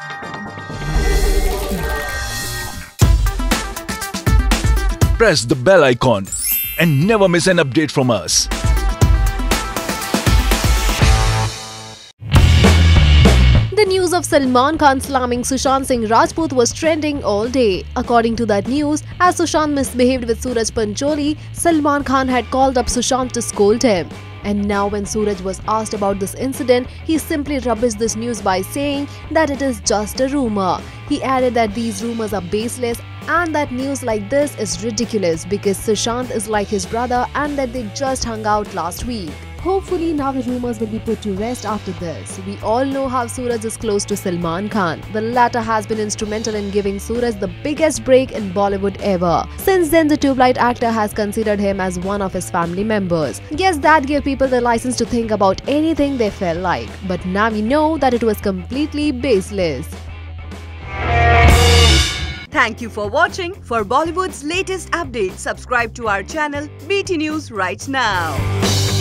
Press the bell icon and never miss an update from us. The news of Salman Khan slamming Sushant Singh Rajput was trending all day. According to that news, as Sushant misbehaved with Sooraj Pancholi, Salman Khan had called up Sushant to scold him. And now when Sooraj was asked about this incident, he simply rubbished this news by saying that it is just a rumor. He added that these rumors are baseless and that news like this is ridiculous because Sushant is like his brother and that they just hung out last week. Hopefully now the rumors will be put to rest after this. We all know how Sooraj is close to Salman Khan. The latter has been instrumental in giving Sooraj the biggest break in Bollywood ever. Since then, the tube-light actor has considered him as one of his family members. Yes, that gave people the license to think about anything they felt like. But now we know that it was completely baseless. Thank you for watching. For Bollywood's latest updates, subscribe to our channel BT News right now.